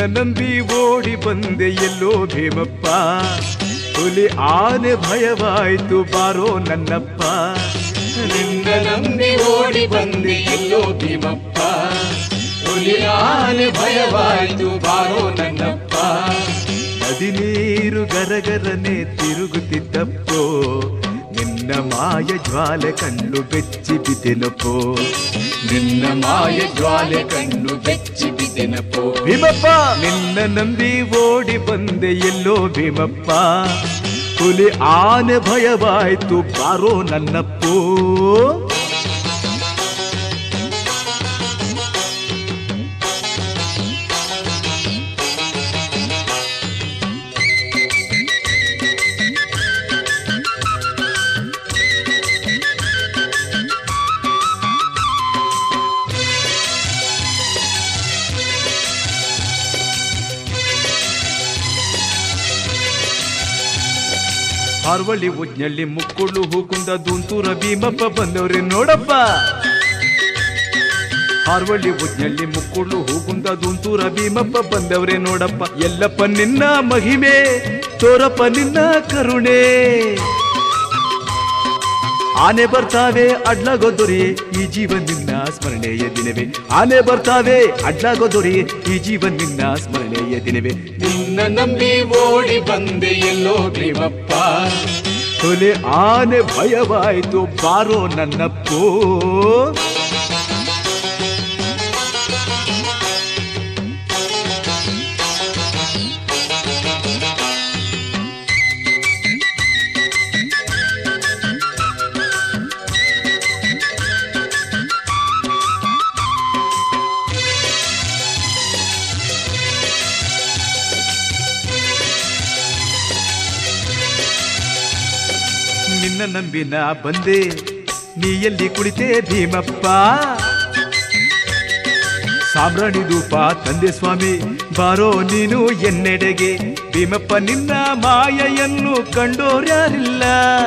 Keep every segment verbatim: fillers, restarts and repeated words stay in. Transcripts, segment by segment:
ನಂಬಿ ಓಡಿ ಬಂದೆ ಎಲ್ಲೋ ಭೀಮಪ್ಪ, ಹುಲಿ ಆನೆ ಭಯವಾಯ್ತು ಬಾರೋ ನನ್ನಪ್ಪ. ನಿನ್ನ ನಂಬಿ ಓಡಿ ಬಂದೆ ಎಲ್ಲೋ ಭೀಮಪ್ಪ, ಹುಲಿ ಆನೆ ಭಯವಾಯ್ತು ಬಾರೋ ನನ್ನಪ್ಪ. ನದಿ ನೀರು ಗರಗರನೆ ತಿರುಗುತ್ತಿದ್ದಪ್ಪೋ, ನಿನ್ನ ಮಾಯ ಜ್ವಾಲೆ ಕಣ್ಣು ಬೆಚ್ಚಿ ಬಿದ್ದೆನಪ್ಪೋ. ನಿನ್ನ ಮಾಯ ಜ್ವಾಲೆ ಕಣ್ಣು ಬೆಚ್ಚಿ ಬಿದ್ದೆನಪ್ಪೋ ಭೀಮಪ್ಪ. ನಿನ್ನ ನಂಬಿ ಓಡಿ ಬಂದೆ ಎಲ್ಲೋ ಭೀಮಪ್ಪ, ಹುಲಿ ಆನೆ ಭಯವಾಯ್ತು ಬಾರೋ ನನ್ನಪ್ಪೋ. ಹಾರ್ವಳ್ಳಿ ಉಜ್ಞಳ್ಳಿ ಮುಕ್ಕುಳು ಹೂಕುಂದ ದೂಂತೂರ ಭೀಮಪ್ಪ ಬಂದವ್ರೆ ನೋಡಪ್ಪ. ಹಾರ್ವಳ್ಳಿ ಉಜ್ಞಳ್ಳಿ ಮುಕ್ಕುಳು ಹೂಕುಂದ ದೂಂತೂರ ಭೀಮಪ್ಪ ಬಂದವ್ರೆ ನೋಡಪ್ಪ. ಎಲ್ಲಪ್ಪ ನಿನ್ನ ಮಹಿಮೆ ತೋರಪ್ಪ ನಿನ್ನ ಕರುಣೆ. ಆನೆ ಬರ್ತಾವೆ ಅಡ್ಲಾಗೋ ದೊರೆಯೇ ಈ ಜೀವನ್ ನಿನ್ನ ಸ್ಮರಣೆಯ ದಿನವೇ. ಆನೆ ಬರ್ತಾವೆ ಅಡ್ಲಾಗೋ ದೊರೆಯೇ ಈ ಜೀವನ್ ನಿನ್ನ ಸ್ಮರಣೆಯ ದಿನವೇ. ನಿನ್ನ ನಂಬಿ ಓಡಿ ಬಂದೆ ಎಲ್ಲೋ ಭೀಮಪ್ಪ, ಹುಲಿ ಆನೆ ಭಯವಾಯ್ತು ಬಾರೋ ನನ್ನಪ್ಪೋ. ನಿನ್ನ ನಂಬಿನ ಬಂದೆ ನೀ ಎಲ್ಲಿ ಕುಳಿತೆ ಭೀಮಪ್ಪ. ಸಾಮ್ರಾಣಿ ಧೂಪ ತಂದೆ ಸ್ವಾಮಿ ಬಾರೋ ನೀನು ಎನ್ನೆಡೆಗೆ. ಭೀಮಪ್ಪ ನಿನ್ನ ಮಾಯೆಯನ್ನು ಕಂಡೋರ್ಯಾರಿಲ್ಲ.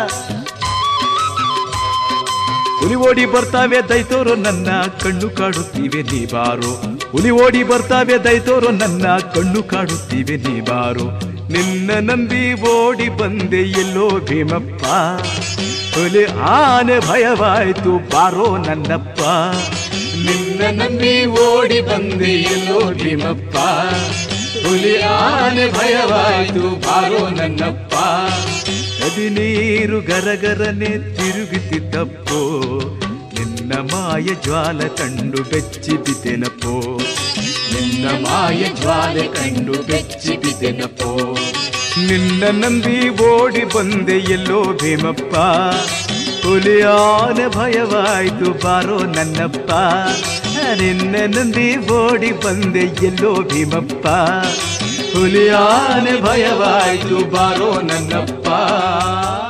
ಹುಲಿ ಓಡಿ ಬರ್ತಾವೆ ದೈತೋರು ನನ್ನ ಕಣ್ಣು ಕಾಡುತ್ತೀವೆ ನೀ ಬಾರೋ. ಹುಲಿ ಓಡಿ ಬರ್ತಾವೆ ದೈತೋರು ನನ್ನ ಕಣ್ಣು ಕಾಡುತ್ತೀವೆ ನೀ ಬಾರೋ. ನಿನ್ನ ನಂಬಿ ಓಡಿ ಬಂದೆ ಎಲ್ಲೋ ಭೀಮಪ್ಪ, ಹುಲಿ ಆನೆ ಭಯವಾಯ್ತು ಬಾರೋ ನನ್ನಪ್ಪ. ನಿನ್ನ ನಂಬಿ ಓಡಿ ಬಂದೆ ಎಲ್ಲೋ ಭೀಮಪ್ಪ, ಹುಲಿ ಆನೆ ಭಯವಾಯ್ತು ಬಾರೋ ನನ್ನಪ್ಪ. ನದಿ ನೀರು ಗರಗರನೆ ತಿರುಗುತ್ತಿದ್ದಪ್ಪೋ, ನಿನ್ನ ಮಾಯ ಜ್ವಾಲ ಕಂಡು ಬೆಚ್ಚಿ ಬಿದ್ದೆನಪ್ಪೋ. ನಿನ್ನ ಮಾಯ ಜ್ವಾಲೆ ಕಂಡು ಬೆಚ್ಚಿ ಬಿದ್ದೆನಪ್ಪೋ. ನಿನ್ನ ನಂಬಿ ಓಡಿ ಬಂದೆ ಎಲ್ಲೋ ಭೀಮಪ್ಪ, ಹುಲಿ ಆನೆ ಭಯವಾಯ್ತು ಬಾರೋ ನನ್ನಪ್ಪ. ನಿನ್ನ ನಂಬಿ ಓಡಿ ಬಂದೆ ಎಲ್ಲೋ ಭೀಮಪ್ಪ, ಹುಲಿ ಆನೆ ಭಯವಾಯ್ತು ಬಾರೋ ನನ್ನಪ್ಪ.